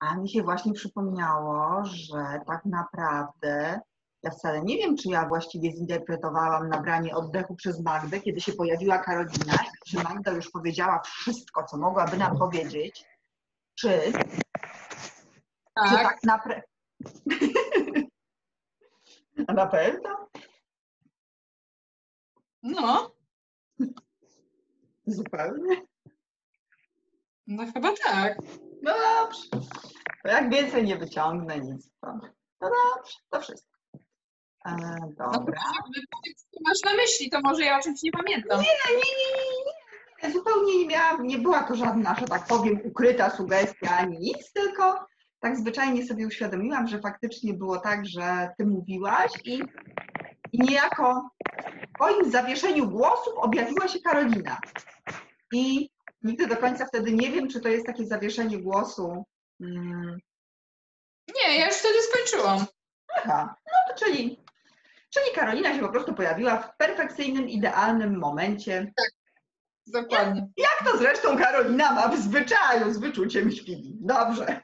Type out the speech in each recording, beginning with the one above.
A mi się właśnie przypomniało, że tak naprawdę ja wcale nie wiem, czy ja właściwie zinterpretowałam nabranie oddechu przez Magdę, kiedy się pojawiła Karolina i czy Magda już powiedziała wszystko, co mogłaby nam powiedzieć, czy tak naprawdę... A na pewno? No. Zupełnie. No chyba tak. No dobrze. To jak więcej nie wyciągnę nic, to dobrze, to wszystko. Dobra. Co masz na myśli, to może ja o czymś nie pamiętam. Nie. Zupełnie nie miałam, nie była to żadna, że tak powiem, ukryta sugestia ani nic, tylko tak zwyczajnie sobie uświadomiłam, że faktycznie było tak, że ty mówiłaś i niejako w twoim zawieszeniu głosów objawiła się Karolina. I nigdy do końca wtedy nie wiem, czy to jest takie zawieszenie głosu. Nie, ja już wtedy skończyłam. Aha, no to czyli Karolina się po prostu pojawiła w perfekcyjnym, idealnym momencie. Tak, dokładnie. Jak to zresztą Karolina ma w zwyczaju z wyczuciem śpigi. Dobrze.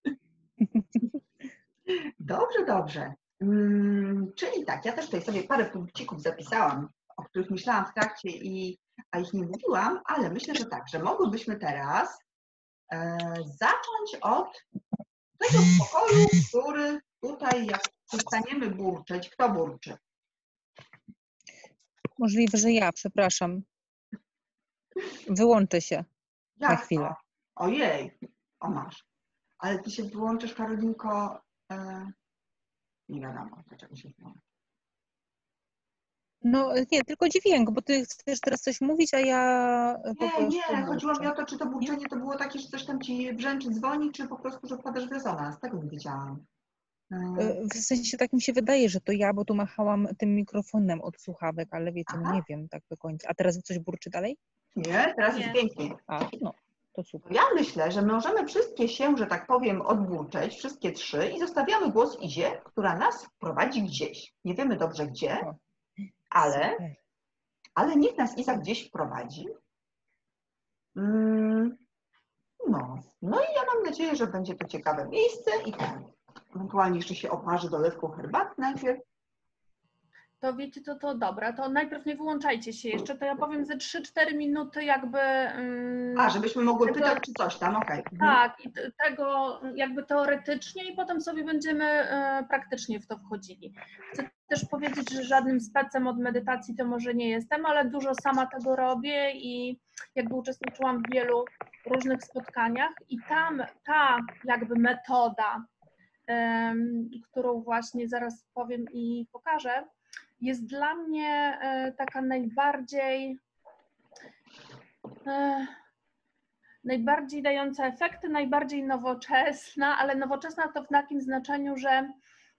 Dobrze. Czyli tak, ja też tutaj sobie parę punkcików zapisałam, o których myślałam w trakcie, a ich nie mówiłam, ale myślę, że tak, że mogłybyśmy teraz zacząć od tego pokoju, który tutaj, jak przestaniemy burczeć, kto burczy? Możliwe, że ja, przepraszam. Wyłączę się na chwilę. To? Ojej, o masz. Ale ty się wyłączysz, Karolinko, nie wiadomo, dlaczego się wyłączy. No nie, tylko dźwięk, bo ty chcesz teraz coś mówić, a ja po prostu Nie, chodziło mi burczę. o to, czy to burczenie to było takie, że coś tam ci brzęczy, dzwoni, czy po prostu, że wpadasz w rezonans. Tego nie wiedziałam. W sensie tak mi się wydaje, że to ja, bo tu machałam tym mikrofonem od słuchawek, ale wiecie, no nie wiem tak do końca. A teraz coś burczy dalej? Nie, teraz jest pięknie. A, no, to super. Ja myślę, że możemy wszystkie się, że tak powiem, odburczeć, wszystkie trzy i zostawiamy głos Izie, która nas prowadzi gdzieś. Nie wiemy dobrze gdzie, ale niech nas Iza gdzieś wprowadzi. No i ja mam nadzieję, że będzie to ciekawe miejsce i tak. Ewentualnie jeszcze się oparzy dolewką herbaty najpierw. To wiecie, to dobra, to najpierw nie wyłączajcie się jeszcze, to ja powiem ze 3-4 minuty jakby... żebyśmy mogły pytać czy coś tam, okej. Tak, i tego jakby teoretycznie i potem sobie będziemy praktycznie w to wchodzili. Chcę też powiedzieć, że żadnym specem od medytacji to może nie jestem, ale dużo sama tego robię i jakby uczestniczyłam w wielu różnych spotkaniach i tam ta jakby metoda, którą właśnie zaraz powiem i pokażę, jest dla mnie taka najbardziej dająca efekty, najbardziej nowoczesna, ale nowoczesna to w takim znaczeniu, że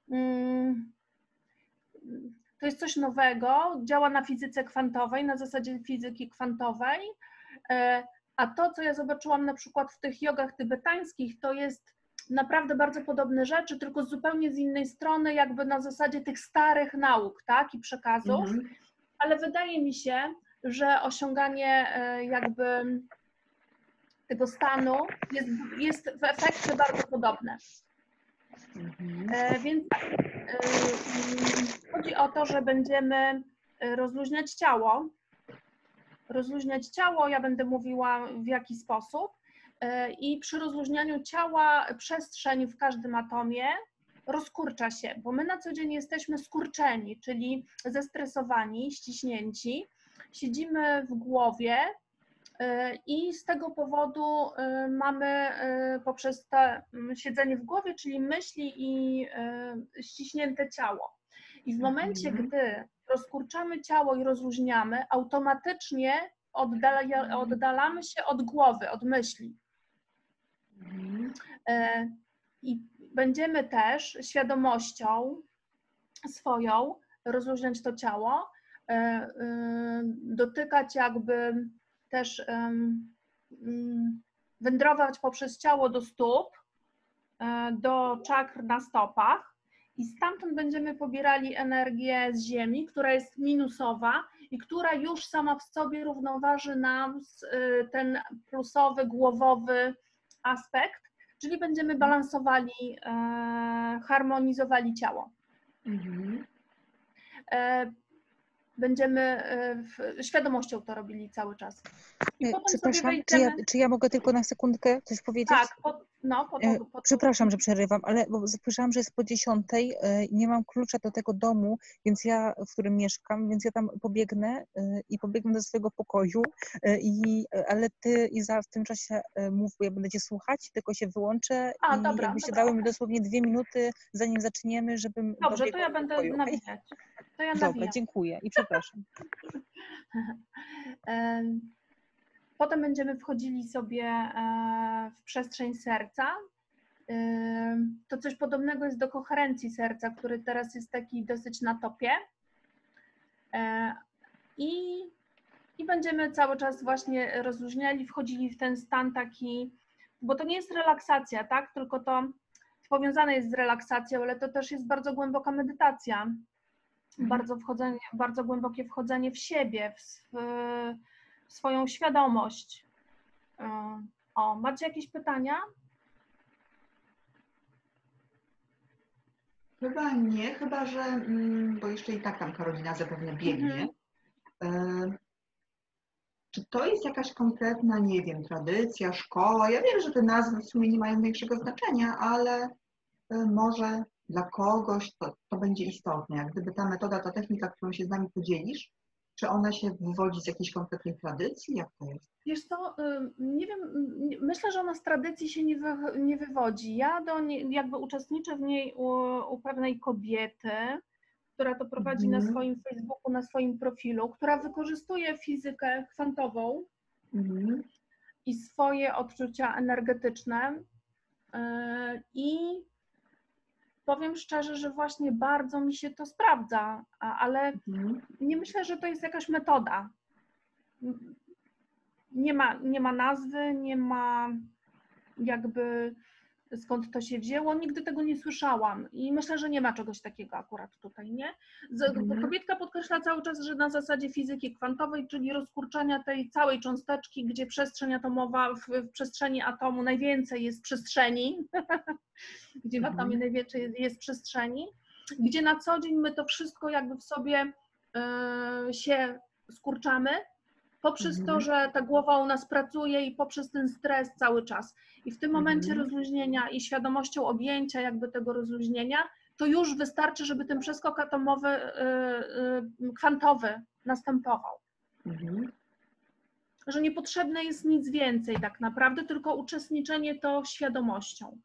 to jest coś nowego, działa na fizyce kwantowej, na zasadzie fizyki kwantowej, a to, co ja zobaczyłam na przykład w tych jogach tybetańskich, to jest naprawdę bardzo podobne rzeczy, tylko zupełnie z innej strony, jakby na zasadzie tych starych nauk, tak, i przekazów, ale wydaje mi się, że osiąganie jakby tego stanu jest w efekcie bardzo podobne. Więc chodzi o to, że będziemy rozluźniać ciało. Ja będę mówiła w jaki sposób. I przy rozluźnianiu ciała przestrzeń w każdym atomie rozkurcza się, bo my na co dzień jesteśmy skurczeni, czyli zestresowani, ściśnięci, siedzimy w głowie i z tego powodu mamy poprzez to siedzenie w głowie, czyli myśli i ściśnięte ciało. I w momencie, gdy rozkurczamy ciało i rozluźniamy, automatycznie oddalamy się od głowy, od myśli. I będziemy też świadomością swoją rozluźniać to ciało, dotykać jakby też wędrować poprzez ciało do stóp, do czakr na stopach i stamtąd będziemy pobierali energię z ziemi, która jest minusowa i która już sama w sobie równoważy nam ten plusowy, głowowy aspekt, Czyli będziemy balansowali, harmonizowali ciało. Mhm. Będziemy świadomością to robili cały czas. I potem sobie Przepraszam, wejdziemy. czy ja mogę tylko na sekundkę coś powiedzieć? Tak, Przepraszam, że przerywam, ale bo słyszałam, że jest po 10, nie mam klucza do tego domu, więc w którym mieszkam, więc ja tam pobiegnę i pobiegnę do swojego pokoju, ale ty, Iza, w tym czasie mów, bo ja będę cię słuchać, tylko się wyłączę i Dobra, jakbyście dobra, dały mi dosłownie 2 minuty, zanim zaczniemy, żebym Dobrze, to dobiegła ja do będę pokoju, okej? nawijać. To ja Dobra, nawijam. dziękuję i przepraszam. Potem będziemy wchodzili sobie w przestrzeń serca. To coś podobnego jest do koherencji serca, który teraz jest taki dosyć na topie. I będziemy cały czas właśnie rozluźniali, wchodzili w ten stan taki, bo to nie jest relaksacja, tak? Tylko to powiązane jest z relaksacją, ale to też jest bardzo głęboka medytacja. Bardzo głębokie wchodzenie w siebie, w swoją świadomość. Macie jakieś pytania? Chyba nie, chyba że, bo jeszcze i tak tam Karolina zapewne biegnie. Czy to jest jakaś konkretna, nie wiem, tradycja, szkoła? Ja wiem, że te nazwy w sumie nie mają większego znaczenia, ale może dla kogoś to będzie istotne. Jak gdyby ta metoda, ta technika, którą się z nami podzielisz, czy ona się wywodzi z jakiejś konkretnej tradycji? Jak to jest? Wiesz co, nie wiem, myślę, że ona z tradycji się nie wywodzi. Ja jakby uczestniczę w niej u pewnej kobiety, która to prowadzi na swoim Facebooku, na swoim profilu, która wykorzystuje fizykę kwantową i swoje odczucia energetyczne. I powiem szczerze, że właśnie bardzo mi się to sprawdza, ale nie myślę, że to jest jakaś metoda. Nie ma nazwy, nie ma jakby skąd to się wzięło. Nigdy tego nie słyszałam i myślę, że nie ma czegoś takiego akurat tutaj, nie? Kobietka podkreśla cały czas, że na zasadzie fizyki kwantowej, czyli rozkurczania tej całej cząsteczki, gdzie przestrzeń atomowa, w przestrzeni atomu najwięcej jest przestrzeni, gdzie w atomie najwięcej jest przestrzeni, gdzie na co dzień my to wszystko jakby w sobie się skurczamy, poprzez to, że ta głowa u nas pracuje i poprzez ten stres cały czas. I w tym momencie rozluźnienia i świadomością objęcia jakby tego rozluźnienia, to już wystarczy, żeby ten przeskok atomowy, kwantowy następował. Że niepotrzebne jest nic więcej tak naprawdę, tylko uczestniczenie to świadomością.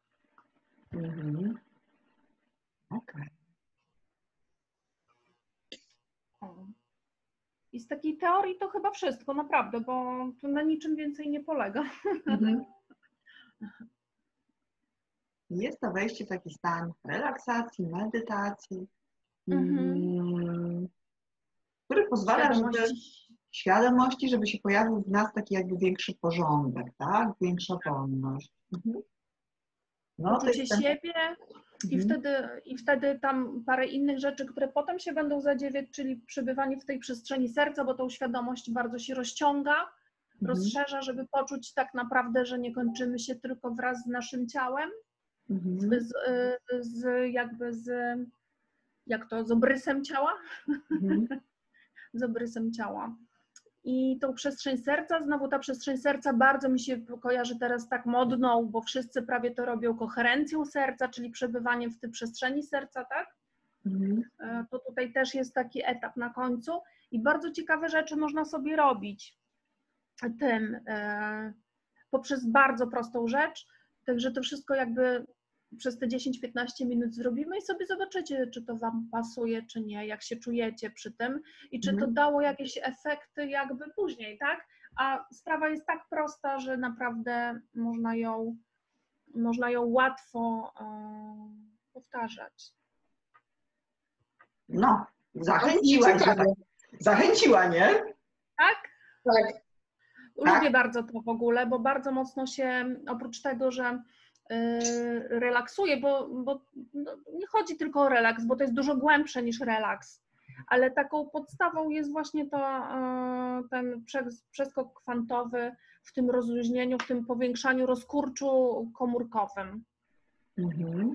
Okej. I z takiej teorii to chyba wszystko, naprawdę, bo to na niczym więcej nie polega. Jest to wejście w taki stan relaksacji, medytacji, który pozwala, świadomości, żeby się pojawił w nas taki jakby większy porządek, tak? Większa wolność. Poczucie siebie i wtedy tam parę innych rzeczy, które potem się będą zadziewiać, czyli przebywanie w tej przestrzeni serca, bo tą świadomość bardzo się rozciąga, rozszerza, żeby poczuć tak naprawdę, że nie kończymy się tylko wraz z naszym ciałem, z obrysem ciała, z obrysem ciała. I tą przestrzeń serca, znowu ta przestrzeń serca bardzo mi się kojarzy teraz tak modną, bo wszyscy prawie to robią koherencją serca, czyli przebywaniem w tej przestrzeni serca, tak? To tutaj też jest taki etap na końcu i bardzo ciekawe rzeczy można sobie robić tym poprzez bardzo prostą rzecz, także to wszystko jakby przez te 10-15 minut zrobimy i sobie zobaczycie, czy to Wam pasuje, czy nie, jak się czujecie przy tym i czy to dało jakieś efekty jakby później, tak? A sprawa jest tak prosta, że naprawdę można ją łatwo powtarzać. No, zachęciła, nie? Tak? Tak. Lubię bardzo to w ogóle, bo bardzo mocno się, oprócz tego, że relaksuje, bo nie chodzi tylko o relaks, bo to jest dużo głębsze niż relaks, ale taką podstawą jest właśnie ten przeskok kwantowy w tym rozluźnieniu, w tym powiększaniu rozkurczu komórkowym. Mhm.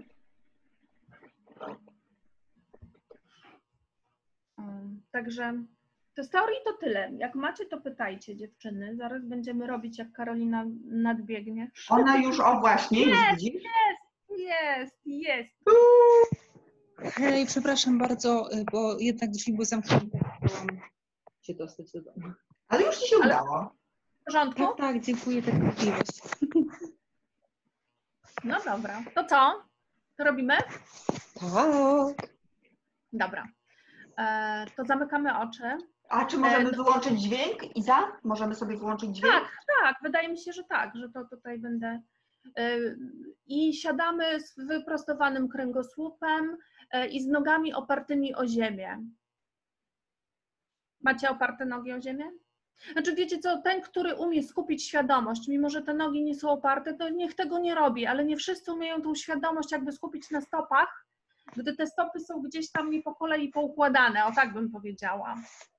Także z teorii to tyle. Jak macie, to pytajcie, dziewczyny. Zaraz będziemy robić, jak Karolina nadbiegnie. Ona już, o właśnie, już widzisz? Jest. Hej, przepraszam bardzo, bo jednak drzwi były zamknięte. Chciałam się dostać do domu. Ale już ci się udało. W porządku? Tak, dziękuję za możliwość. No dobra. To co? To robimy? Tak. Dobra. To zamykamy oczy. A czy możemy wyłączyć dźwięk? Iza? Możemy sobie wyłączyć dźwięk? Tak, wydaje mi się, że tak, że to tutaj będę. I siadamy z wyprostowanym kręgosłupem i z nogami opartymi o ziemię. Macie oparte nogi o ziemię? Znaczy wiecie co, ten, który umie skupić świadomość, mimo że te nogi nie są oparte, to niech tego nie robi, ale nie wszyscy umieją tą świadomość jakby skupić na stopach, gdy te stopy są gdzieś tam nie po kolei poukładane, o tak bym powiedziała.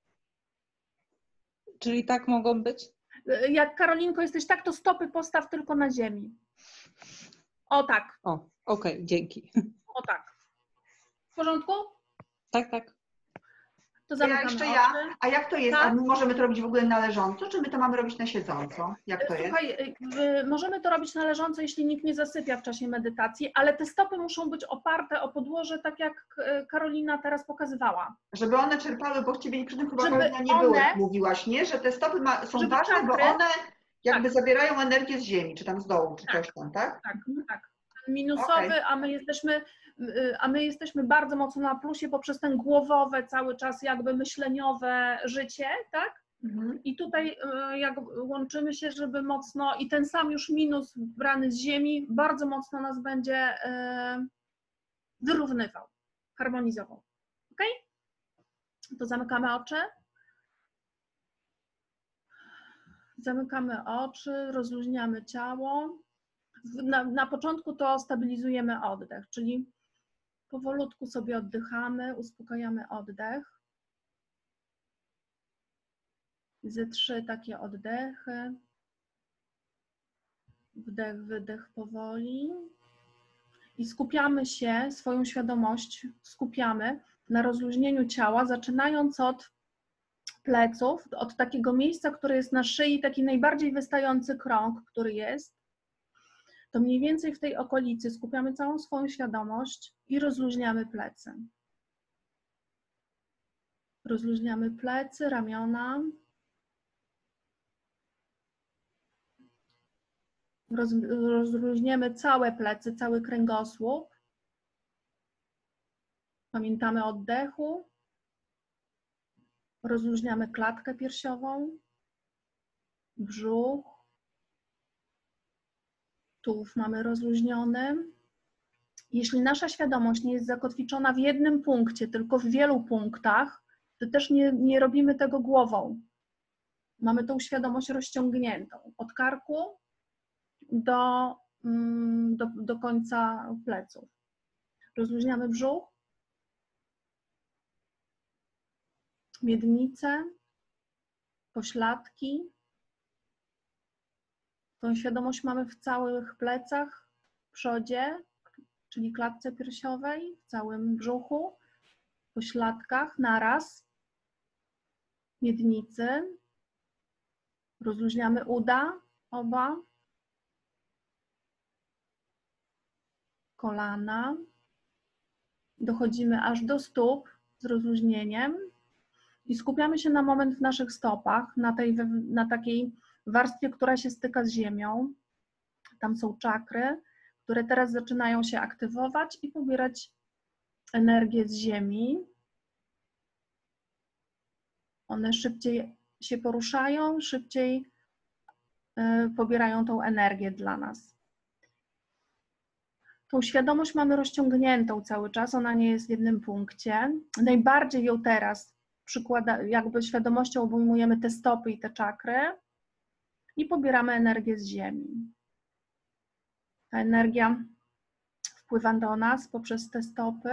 Czyli tak mogą być? Jak Karolinko jesteś tak, to stopy postaw tylko na ziemi. O tak, O, okej, dzięki. o tak. W porządku? Tak. To Ja zamykamy jeszcze oczy. ja. A jak to jest? Tak. A my możemy to robić w ogóle na leżąco, czy my to mamy robić na siedząco? Jak to jest? Słuchaj, możemy to robić na leżąco, jeśli nikt nie zasypia w czasie medytacji, ale te stopy muszą być oparte o podłoże, tak jak Karolina teraz pokazywała. Żeby one czerpały, bo ciebie przy tym chyba Żeby Karolina nie było, one- jak mówiłaś, nie? Że te stopy są Żeby ważne, bo czakry- one jakby zabierają energię z ziemi, czy tam z dołu, czy coś tam, tak? Tak. Minusowy, Okej. a my jesteśmy bardzo mocno na plusie poprzez ten głowowe, cały czas jakby myśleniowe życie, tak? Mhm. I tutaj jak łączymy się, żeby mocno, i ten sam już minus brany z ziemi bardzo mocno nas będzie wyrównywał, harmonizował. Ok? To zamykamy oczy. Zamykamy oczy, rozluźniamy ciało. Na początku to stabilizujemy oddech, czyli powolutku sobie oddychamy, uspokajamy oddech. Ze 3 takie oddechy. Wdech, wydech powoli. I skupiamy się, swoją świadomość skupiamy na rozluźnieniu ciała, zaczynając od pleców, od takiego miejsca, które jest na szyi, taki najbardziej wystający krąg, który jest. To mniej więcej w tej okolicy skupiamy całą swoją świadomość i rozluźniamy plecy. Rozluźniamy plecy, ramiona. Rozluźniemy całe plecy, cały kręgosłup. Pamiętamy o oddechu. Rozluźniamy klatkę piersiową, brzuch. Tułów mamy rozluźniony. Jeśli nasza świadomość nie jest zakotwiczona w jednym punkcie, tylko w wielu punktach, to też nie robimy tego głową. Mamy tą świadomość rozciągniętą od karku do końca pleców. Rozluźniamy brzuch, miednicę, pośladki. Tą świadomość mamy w całych plecach, w przodzie, czyli klatce piersiowej, w całym brzuchu, pośladkach naraz, miednicy. Rozluźniamy uda, oba, kolana. Dochodzimy aż do stóp z rozluźnieniem i skupiamy się na moment w naszych stopach, na takiej warstwie, która się styka z ziemią. Tam są czakry, które teraz zaczynają się aktywować i pobierać energię z ziemi. One szybciej się poruszają, szybciej pobierają tą energię dla nas. Tą świadomość mamy rozciągniętą cały czas, ona nie jest w jednym punkcie. Najbardziej ją teraz jakby świadomością obejmujemy te stopy i te czakry i pobieramy energię z ziemi. Ta energia wpływa do nas poprzez te stopy,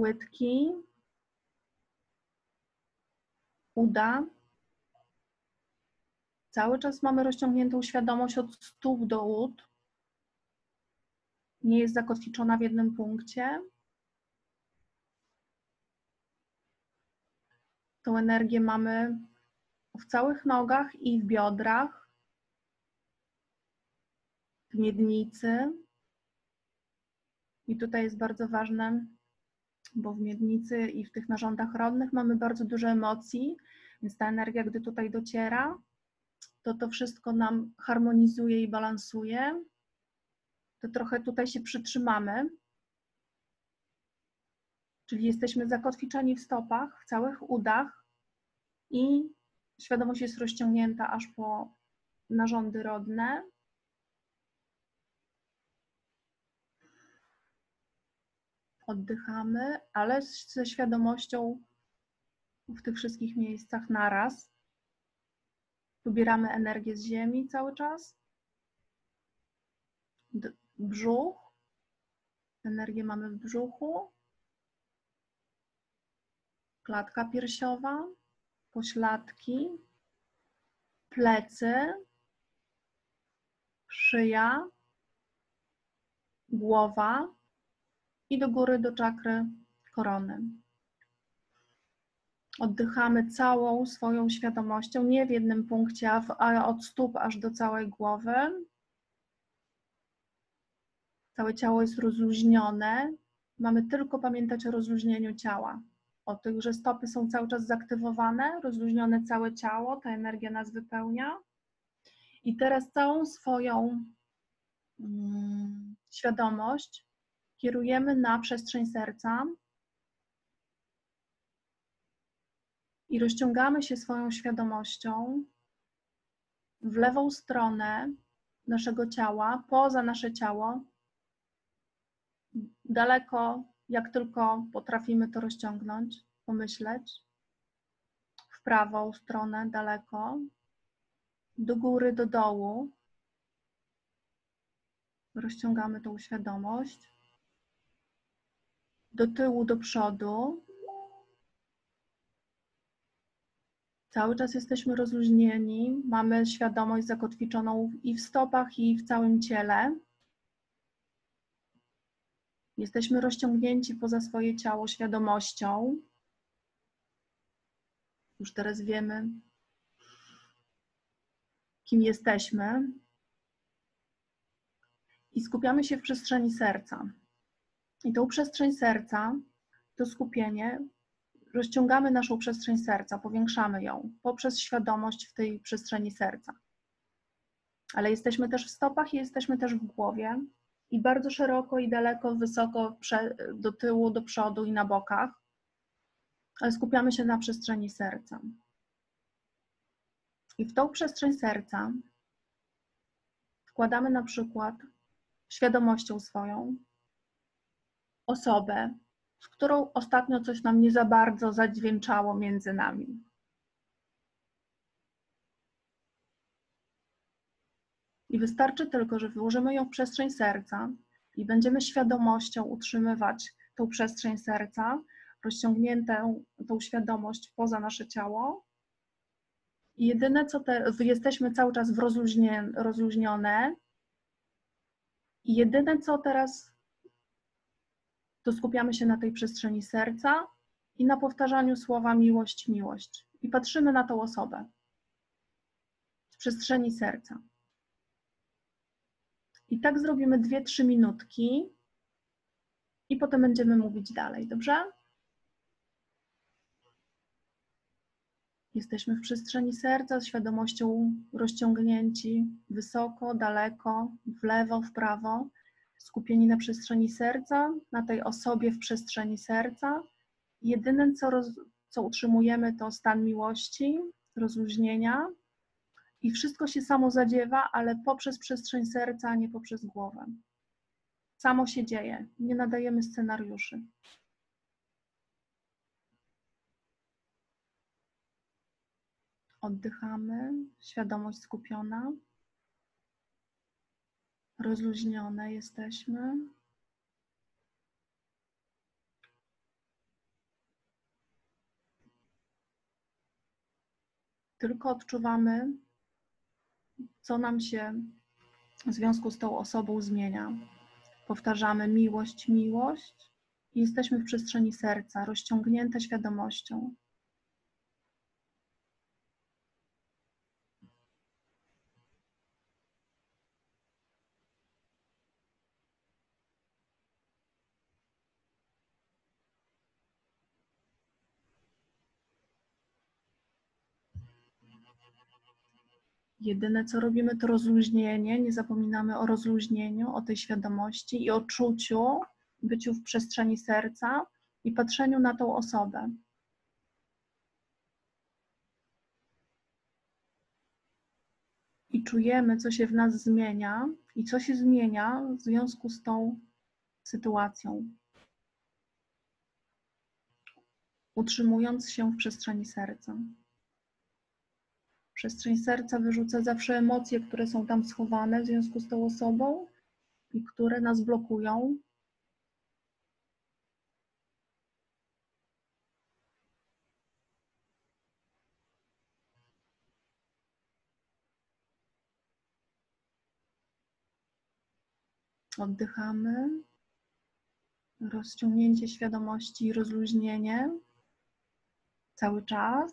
łydki, uda, Cały czas mamy rozciągniętą świadomość od stóp do ud. Nie jest zakotwiczona w jednym punkcie. Tą energię mamy w całych nogach i w biodrach, w miednicy. I tutaj jest bardzo ważne, bo w miednicy i w tych narządach rodnych mamy bardzo dużo emocji, więc ta energia, gdy tutaj dociera, to wszystko nam harmonizuje i balansuje. To trochę tutaj się przytrzymamy, czyli jesteśmy zakotwiczeni w stopach, w całych udach i świadomość jest rozciągnięta aż po narządy rodne. Oddychamy, ale ze świadomością w tych wszystkich miejscach naraz. Pobieramy energię z ziemi cały czas. Brzuch. Energię mamy w brzuchu. Klatka piersiowa. Pośladki. Plecy. Szyja. Głowa. I do góry do czakry korony. Oddychamy całą swoją świadomością, nie w jednym punkcie, a od stóp aż do całej głowy. Całe ciało jest rozluźnione. Mamy tylko pamiętać o rozluźnieniu ciała. O tym, że stopy są cały czas zaktywowane, rozluźnione całe ciało, ta energia nas wypełnia. I teraz całą swoją świadomość kierujemy na przestrzeń serca i rozciągamy się swoją świadomością w lewą stronę naszego ciała, poza nasze ciało, daleko, jak tylko potrafimy to rozciągnąć, pomyśleć, w prawą stronę daleko, do góry, do dołu. Rozciągamy tą świadomość, do tyłu, do przodu. Cały czas jesteśmy rozluźnieni, mamy świadomość zakotwiczoną i w stopach, i w całym ciele. Jesteśmy rozciągnięci poza swoje ciało świadomością. Już teraz wiemy, kim jesteśmy. I skupiamy się w przestrzeni serca. I tą przestrzeń serca, to skupienie, rozciągamy naszą przestrzeń serca, powiększamy ją poprzez świadomość w tej przestrzeni serca. Ale jesteśmy też w stopach i jesteśmy też w głowie. I bardzo szeroko i daleko, wysoko do tyłu, do przodu i na bokach. Ale skupiamy się na przestrzeni serca. I w tą przestrzeń serca wkładamy na przykład świadomością swoją osobę, z którą ostatnio coś nam nie za bardzo zadźwięczało między nami. I wystarczy tylko, że włożymy ją w przestrzeń serca i będziemy świadomością utrzymywać tą przestrzeń serca, rozciągniętą tą świadomość poza nasze ciało. I jedyne co jesteśmy cały czas rozluźnione i jedyne co teraz to skupiamy się na tej przestrzeni serca i na powtarzaniu słowa miłość, miłość. I patrzymy na tą osobę z przestrzeni serca. I tak zrobimy 2-3 minutki i potem będziemy mówić dalej, dobrze? Jesteśmy w przestrzeni serca z świadomością rozciągnięci wysoko, daleko, w lewo, w prawo, skupieni na przestrzeni serca, na tej osobie w przestrzeni serca. Jedyne, co utrzymujemy, to stan miłości, rozluźnienia i wszystko się samo zadziewa, ale poprzez przestrzeń serca, a nie poprzez głowę. Samo się dzieje, nie nadajemy scenariuszy. Oddychamy, świadomość skupiona, rozluźnione jesteśmy. Tylko odczuwamy co nam się w związku z tą osobą zmienia. Powtarzamy miłość, miłość i jesteśmy w przestrzeni serca, rozciągnięte świadomością. Jedyne, co robimy, to rozluźnienie. Nie zapominamy o rozluźnieniu, o tej świadomości i o czuciu, byciu w przestrzeni serca i patrzeniu na tą osobę. I czujemy, co się w nas zmienia i co się zmienia w związku z tą sytuacją. Utrzymując się w przestrzeni serca. Przestrzeń serca wyrzuca zawsze emocje, które są tam schowane w związku z tą osobą i które nas blokują. Oddychamy. Rozciągnięcie świadomości i rozluźnienie cały czas.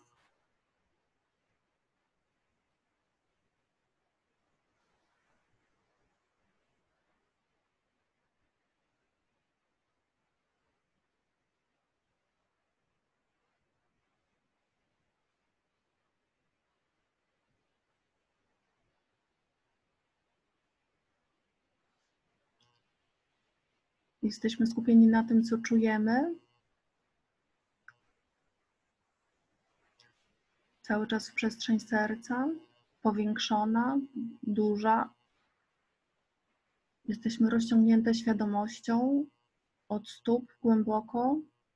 Jesteśmy skupieni na tym, co czujemy. Cały czas w przestrzeń serca, powiększona, duża. Jesteśmy rozciągnięte świadomością od stóp głęboko,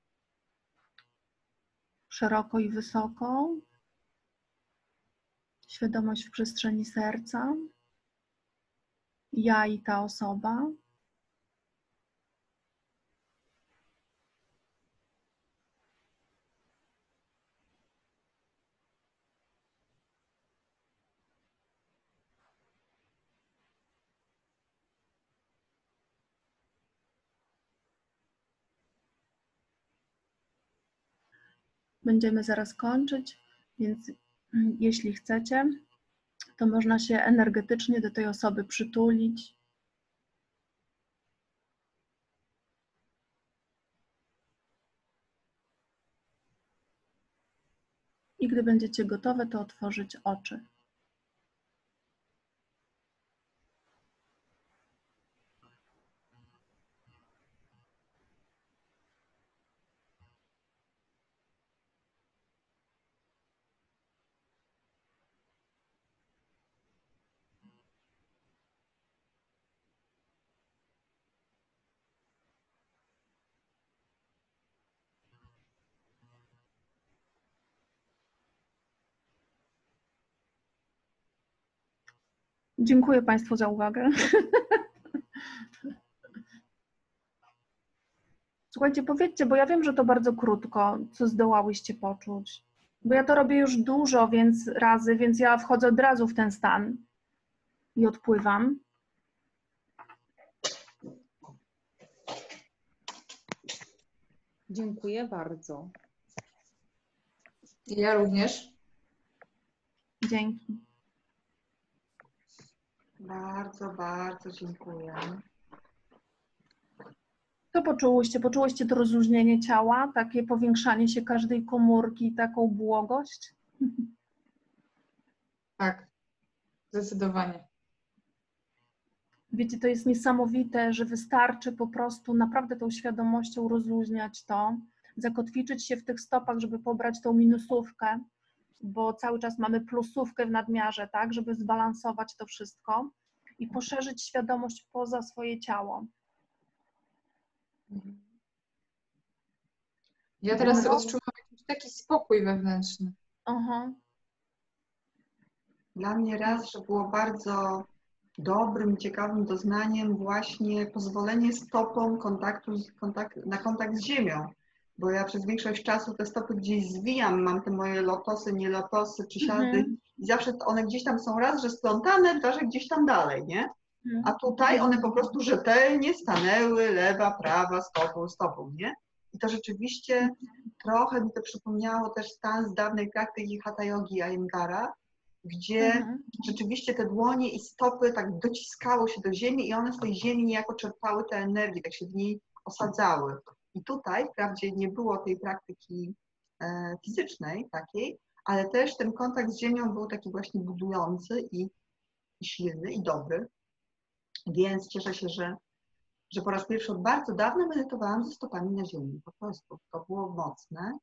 szeroko i wysoko. Świadomość w przestrzeni serca. Ja i ta osoba. Będziemy zaraz kończyć, więc jeśli chcecie, to można się energetycznie do tej osoby przytulić. I gdy będziecie gotowe, to otworzyć oczy. Dziękuję Państwu za uwagę. Słuchajcie, powiedzcie, bo ja wiem, że to bardzo krótko, co zdołałyście poczuć. Bo ja to robię już dużo razy, więc ja wchodzę od razu w ten stan i odpływam. Dziękuję bardzo. Ja również. Dzięki. Bardzo, bardzo dziękuję. Co poczułyście? Poczułyście to rozluźnienie ciała, takie powiększanie się każdej komórki, taką błogość? Tak, zdecydowanie. Wiecie, to jest niesamowite, że wystarczy po prostu naprawdę tą świadomością rozluźniać to, zakotwiczyć się w tych stopach, żeby pobrać tą minusówkę, bo cały czas mamy plusówkę w nadmiarze, tak, żeby zbalansować to wszystko i poszerzyć świadomość poza swoje ciało. Ja teraz odczuwam jakiś taki spokój wewnętrzny. Aha. Dla mnie raz, że było bardzo dobrym, ciekawym doznaniem właśnie pozwolenie stopom na kontakt z ziemią. Bo ja przez większość czasu te stopy gdzieś zwijam, mam te moje lotosy, nie lotosy, przysiady, i zawsze one gdzieś tam są raz, że splątane, dwa, że gdzieś tam dalej, nie? A tutaj one po prostu rzetelnie stanęły, lewa, prawa, stopą, nie? I to rzeczywiście trochę mi to przypomniało też stan z dawnej praktyki Hatha Yogi Iyengara, gdzie rzeczywiście te dłonie i stopy tak dociskało się do ziemi i one z tej ziemi niejako czerpały tę energię, tak się w niej osadzały. I tutaj wprawdzie nie było tej praktyki fizycznej takiej, ale też ten kontakt z ziemią był taki właśnie budujący i silny i dobry. Więc cieszę się, że po raz pierwszy od bardzo dawna medytowałam ze stopami na ziemi. Po prostu to było mocne.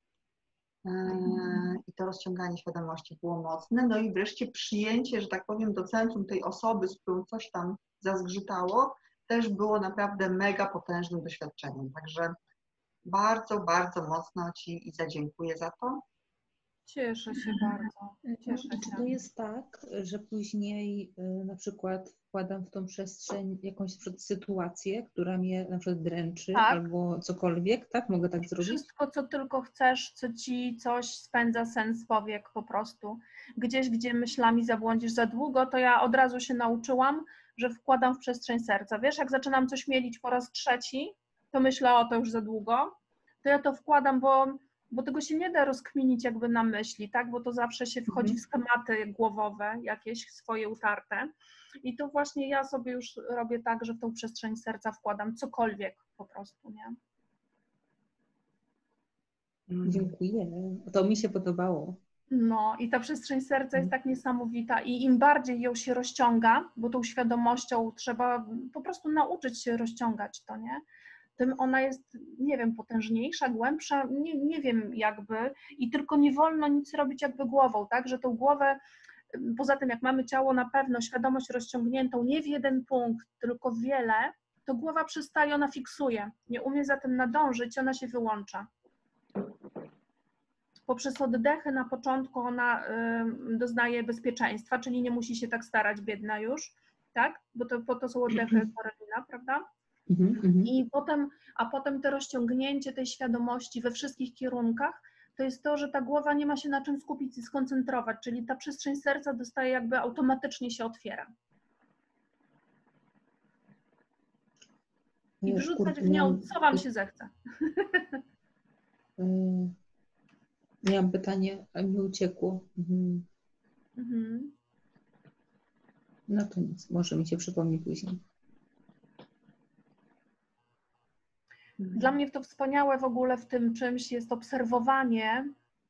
I to rozciąganie świadomości było mocne. No i wreszcie przyjęcie, że tak powiem, do centrum tej osoby, z którą coś tam zazgrzytało, też było naprawdę mega potężnym doświadczeniem. Także bardzo, bardzo mocno Ci, Iza, dziękuję za to. Cieszę się bardzo. Cieszę Czy się. to jest tak, że później na przykład wkładam w tą przestrzeń jakąś na przykład sytuację, która mnie na przykład dręczy Tak. albo cokolwiek, tak? Mogę tak zrobić? Wszystko, co tylko chcesz, co ci coś spędza sens powiek po prostu. Gdzieś, gdzie myślami zabłądzisz za długo, to ja od razu się nauczyłam, że wkładam w przestrzeń serca. Wiesz, jak zaczynam coś mielić po raz trzeci, to myślę, o to już za długo, to ja to wkładam, bo tego się nie da rozkminić jakby na myśli, tak? Bo to zawsze się wchodzi w schematy głowowe, jakieś swoje utarte. I to właśnie ja sobie już robię tak, że w tą przestrzeń serca wkładam cokolwiek po prostu, nie? Dziękuję. To mi się podobało. No i ta przestrzeń serca jest tak niesamowita i im bardziej ją się rozciąga, bo tą świadomością trzeba po prostu nauczyć się rozciągać to, nie? Tym ona jest, nie wiem, potężniejsza, głębsza, nie wiem jakby i tylko nie wolno nic robić jakby głową, tak? Że tą głowę, poza tym jak mamy ciało na pewno, świadomość rozciągniętą nie w jeden punkt, tylko w wiele, to głowa przestaje, ona fiksuje, nie umie za tym nadążyć, ona się wyłącza. Poprzez oddechy na początku ona doznaje bezpieczeństwa, czyli nie musi się tak starać, biedna już, tak? Bo to, po to są oddechy Karolina, prawda? I potem to rozciągnięcie tej świadomości we wszystkich kierunkach, to jest to, że ta głowa nie ma się na czym skupić i skoncentrować, czyli ta przestrzeń serca dostaje jakby automatycznie się otwiera. I wrzucać w nią, co wam się zechce. Miałam pytanie, a mi uciekło. No to nic, może mi się przypomni później. Dla mnie to wspaniałe w ogóle w tym czymś jest obserwowanie,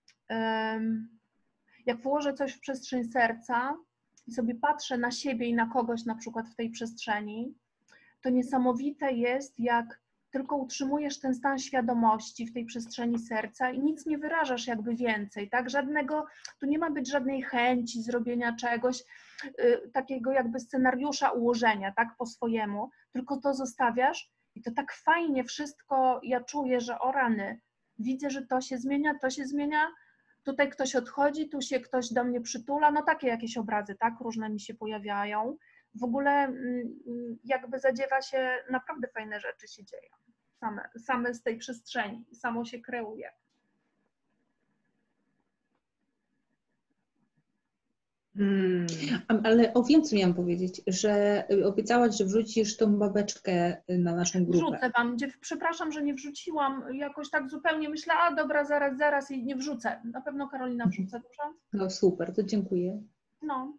jak włożę coś w przestrzeń serca i sobie patrzę na siebie i na kogoś na przykład w tej przestrzeni, to niesamowite jest, jak tylko utrzymujesz ten stan świadomości w tej przestrzeni serca i nic nie wyrażasz jakby więcej, tak? Tu nie ma być żadnej chęci zrobienia czegoś, takiego jakby scenariusza ułożenia, tak, po swojemu, tylko to zostawiasz i to tak fajnie wszystko, ja czuję, że o rany, widzę, że to się zmienia, tutaj ktoś odchodzi, tu się ktoś do mnie przytula, no takie jakieś obrazy, tak, różne mi się pojawiają. W ogóle jakby zadziewa się, naprawdę fajne rzeczy się dzieją, same z tej przestrzeni, samo się kreuje. Ale o więcej miałam powiedzieć, że obiecałaś, że wrzucisz tą babeczkę na naszą grupę. Wrzucę wam, przepraszam, że nie wrzuciłam, jakoś tak zupełnie myślę, a dobra, zaraz i nie wrzucę. Na pewno Karolina wrzuca, dobrze? No super, to dziękuję. No.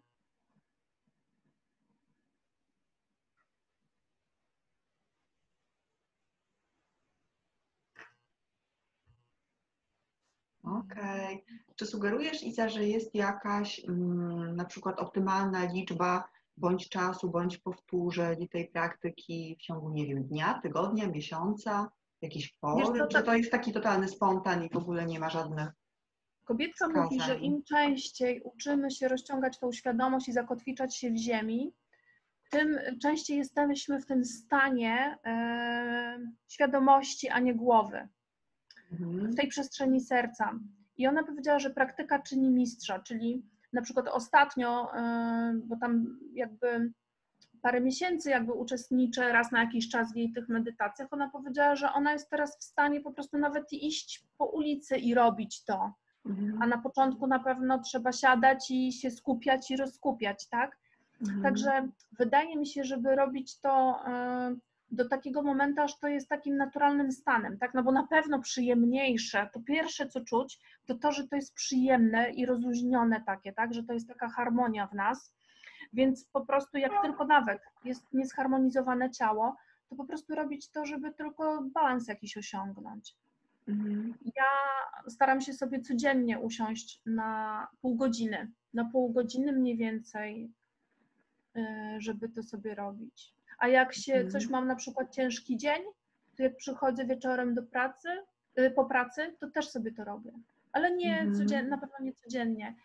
Okej. Czy sugerujesz, Iza, że jest jakaś na przykład optymalna liczba bądź czasu, bądź powtórzeń tej praktyki w ciągu, nie wiem, dnia, tygodnia, miesiąca, jakiejś pory? Czy to jest taki totalny spontan i w ogóle nie ma żadnych Kobietka mówi, że im częściej uczymy się rozciągać tą świadomość i zakotwiczać się w ziemi, tym częściej jesteśmy w tym stanie świadomości, a nie głowy, w tej przestrzeni serca. I ona powiedziała, że praktyka czyni mistrza, czyli na przykład ostatnio, bo tam jakby parę miesięcy jakby uczestniczę raz na jakiś czas w jej tych medytacjach, ona powiedziała, że ona jest teraz w stanie po prostu nawet iść po ulicy i robić to. A na początku na pewno trzeba siadać i się skupiać i rozkupiać, tak? Także wydaje mi się, żeby robić to do takiego momentu, aż to jest takim naturalnym stanem, tak? No bo na pewno przyjemniejsze, to pierwsze co czuć, to to, że to jest przyjemne i rozluźnione takie, tak? Że to jest taka harmonia w nas, więc po prostu jak tylko nawet jest niezharmonizowane ciało, to po prostu robić to, żeby tylko balans jakiś osiągnąć. Ja staram się sobie codziennie usiąść na pół godziny mniej więcej, żeby to sobie robić. A jak się coś mam, na przykład ciężki dzień, to jak przychodzę wieczorem do pracy, po pracy, to też sobie to robię. Ale nie codziennie, na pewno nie codziennie.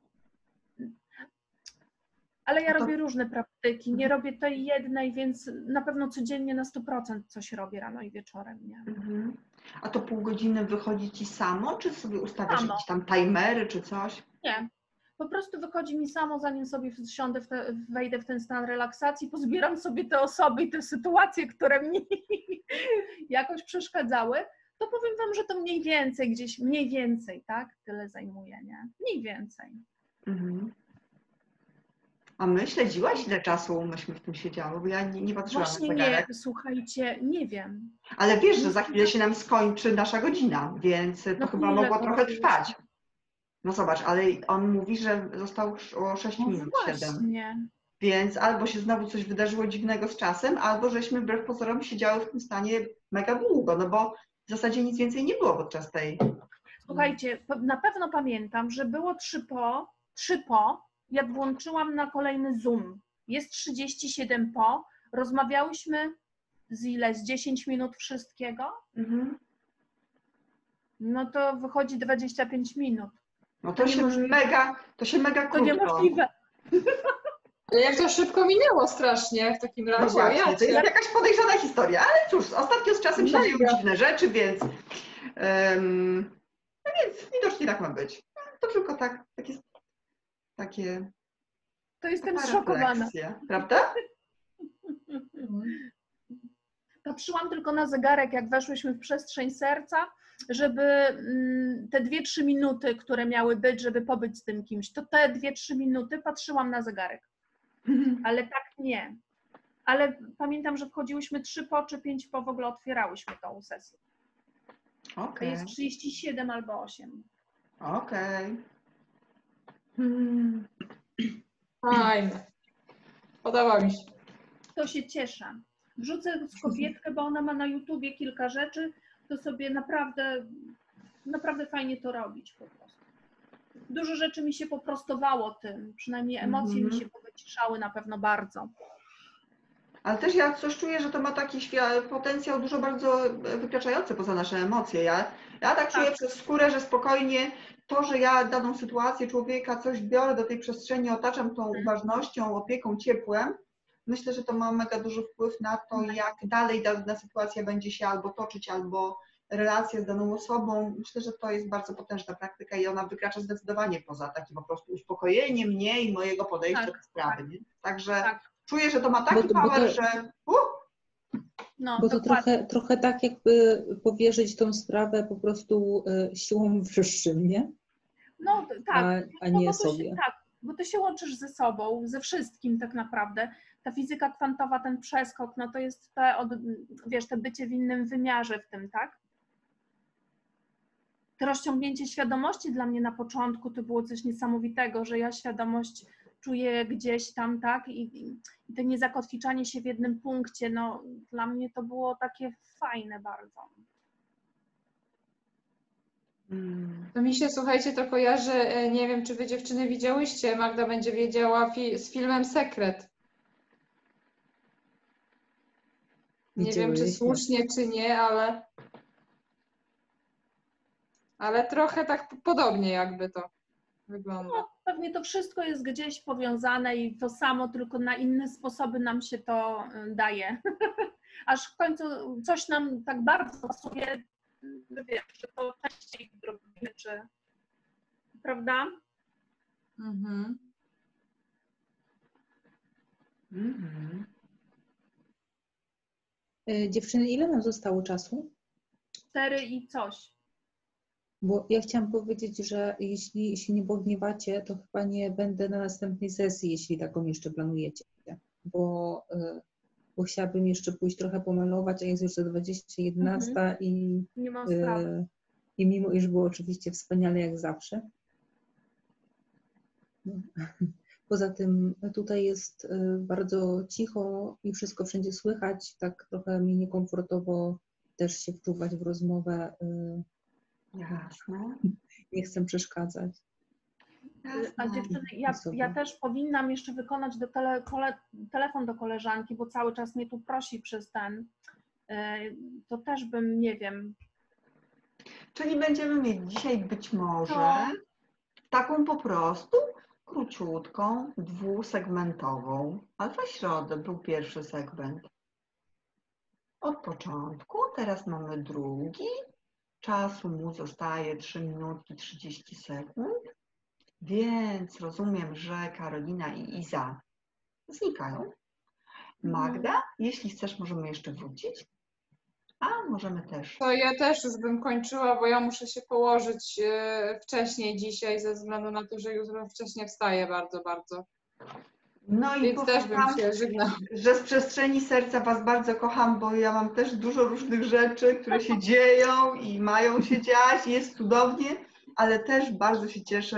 Ale ja robię różne praktyki, nie robię tej jednej, więc na pewno codziennie na 100% coś robię rano i wieczorem. Nie? A to pół godziny wychodzi ci samo, czy sobie ustawiasz Samo. jakieś tam timery, czy coś? Nie. Po prostu wychodzi mi samo, zanim sobie wsiądę, wejdę w ten stan relaksacji, pozbieram sobie te osoby i te sytuacje, które mi jakoś przeszkadzały, to powiem wam, że to mniej więcej, tak? Tyle zajmuje, nie? Mniej więcej. A my śledziłaś, ile czasu myśmy w tym siedziały? Bo ja nie patrzyłam Właśnie na zegarek. nie, słuchajcie, nie wiem. Ale wiesz, że za chwilę się nam skończy nasza godzina, więc to No chyba ile mogło to trochę robisz? trwać. No zobacz, ale on mówi, że zostało o 6 No minut, 7. właśnie. Więc albo się znowu coś wydarzyło dziwnego z czasem, albo żeśmy wbrew pozorom siedziały w tym stanie mega długo, no bo w zasadzie nic więcej nie było podczas tej... Słuchajcie, na pewno pamiętam, że było 3 po, jak włączyłam na kolejny Zoom. Jest 37 po, rozmawiałyśmy z 10 minut wszystkiego, no to wychodzi 25 minut. No to się mega To krótko. niemożliwe. Ale jak to szybko minęło strasznie w takim razie. No właśnie, ja to jest jakaś podejrzana historia, ale cóż, ostatnio z czasem się dzieją dziwne rzeczy, więc, więc widocznie tak ma być. To tylko takie To jestem taka zszokowana. refleksja, prawda? Patrzyłam tylko na zegarek, jak weszłyśmy w przestrzeń serca, żeby te 2-3 minuty, które miały być, żeby pobyć z tym kimś, to te 2-3 minuty patrzyłam na zegarek. Ale tak nie. Ale pamiętam, że wchodziłyśmy 3 po czy 5 po, w ogóle otwierałyśmy tą sesję. To Okej. jest 37 albo 8. Okej. Fajne. Podoba mi się. To się cieszę. Wrzucę z kobietkę, bo ona ma na YouTubie kilka rzeczy, to sobie naprawdę fajnie to robić po prostu. Dużo rzeczy mi się poprostowało tym, przynajmniej emocje mi się powyciszały na pewno bardzo. Ale też ja coś czuję, że to ma taki potencjał dużo bardzo wykraczający poza nasze emocje. Ja tak czuję przez skórę, że spokojnie to, że ja daną sytuację człowieka, coś biorę do tej przestrzeni, otaczam tą uważnością, opieką, ciepłem, myślę, że to ma mega duży wpływ na to, jak dalej dana sytuacja będzie się albo toczyć, albo relacja z daną osobą. Myślę, że to jest bardzo potężna praktyka i ona wykracza zdecydowanie poza takim po prostu uspokojeniem mnie i mojego podejścia do sprawy. Nie? Także czuję, że to ma taki power, że... No, bo to trochę tak jakby powierzyć tą sprawę po prostu siłom wyższym, nie? No tak. A nie sobie. Tak, bo ty się łączysz ze sobą, ze wszystkim tak naprawdę. Ta fizyka kwantowa, ten przeskok, no to jest te bycie w innym wymiarze w tym, tak? To rozciągnięcie świadomości dla mnie na początku to było coś niesamowitego, że ja świadomość czuję gdzieś tam, tak? I to niezakotwiczanie się w jednym punkcie, no dla mnie to było takie fajne bardzo. To mi się, słuchajcie, to kojarzy, nie wiem, czy wy dziewczyny widziałyście, Magda będzie wiedziała, z filmem Sekret. Nie wiem, czy słusznie, czy nie, ale trochę tak podobnie jakby to wygląda. No, pewnie to wszystko jest gdzieś powiązane i to samo, tylko na inne sposoby nam się to daje. Aż w końcu coś nam tak bardzo pasuje, wiesz, że to częściej robimy, czy... Prawda? Dziewczyny, ile nam zostało czasu? 4 i coś. Bo ja chciałam powiedzieć, że jeśli się nie pogniewacie, to chyba nie będę na następnej sesji, jeśli taką jeszcze planujecie. Bo, bo chciałabym jeszcze pójść trochę pomalować, a jest już za 20:11 Nie mam sprawy. i mimo iż było oczywiście wspaniale jak zawsze. No. Poza tym tutaj jest bardzo cicho i wszystko wszędzie słychać, tak trochę mi niekomfortowo też się wczuwać w rozmowę. Jasne. Nie chcę przeszkadzać. A dziewczyny, ja też powinnam jeszcze wykonać telefon do koleżanki, bo cały czas mnie tu prosi przez ten. To też bym, nie wiem. Czyli będziemy mieć dzisiaj być może No. taką po prostu króciutką, dwusegmentową, ale w środę był pierwszy segment. Od początku, teraz mamy drugi. Czasu mu zostaje 3 minutki 30 sekund, więc rozumiem, że Karolina i Iza znikają. Magda, jeśli chcesz, możemy jeszcze wrócić, a możemy też. To ja też już bym kończyła, bo ja muszę się położyć wcześniej dzisiaj ze względu na to, że jutro wcześniej wstaję bardzo, bardzo. No i Więc też bym powiem, się żegnała. że z przestrzeni serca Was bardzo kocham, bo ja mam też dużo różnych rzeczy, które się dzieją i mają się dziać, jest cudownie, ale też bardzo się cieszę,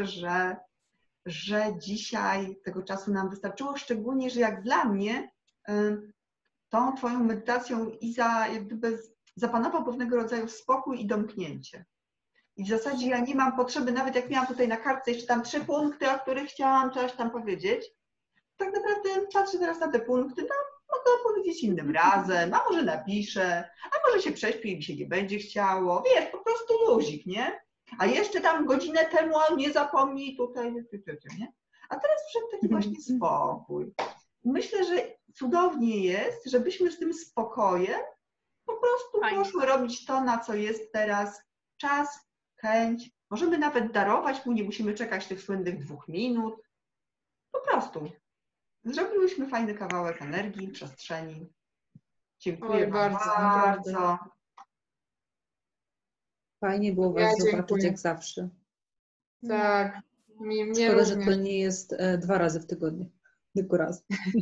że dzisiaj tego czasu nam wystarczyło, szczególnie, że jak dla mnie tą Twoją medytacją, Iza, jak gdyby zapanował pewnego rodzaju spokój i domknięcie. I w zasadzie ja nie mam potrzeby, nawet jak miałam tutaj na kartce jeszcze tam 3 punkty, o których chciałam coś tam powiedzieć, tak naprawdę patrzę teraz na te punkty, no mogę opowiedzieć innym razem, a może napiszę, a może się prześpię i mi się nie będzie chciało, wiesz, po prostu luzik, nie? A jeszcze tam godzinę temu, nie zapomnij tutaj, nie? A teraz przyszedł taki właśnie spokój. Myślę, że cudownie jest, żebyśmy z tym spokojem po prostu poszły robić to, na co jest teraz czas, chęć. Możemy nawet darować mu, nie musimy czekać tych słynnych 2 minut. Po prostu. Zrobiłyśmy fajny kawałek energii, przestrzeni. Dziękuję Oj, Wam bardzo, bardzo. Fajnie było Was Ja zobaczyć dziękuję. jak zawsze. Tak, mnie Szkoda, że również. to nie jest 2 razy w tygodniu, tylko raz.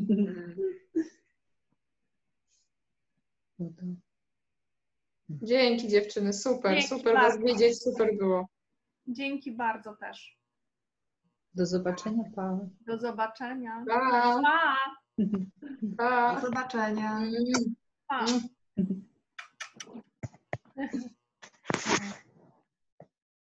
No to... Dzięki dziewczyny, super, Dzięki super Was bardzo. widzieć, super było. Dzięki bardzo też. Do zobaczenia, pa. Do zobaczenia. Pa, Pa! pa. Do zobaczenia. Mm. Pa! Mm.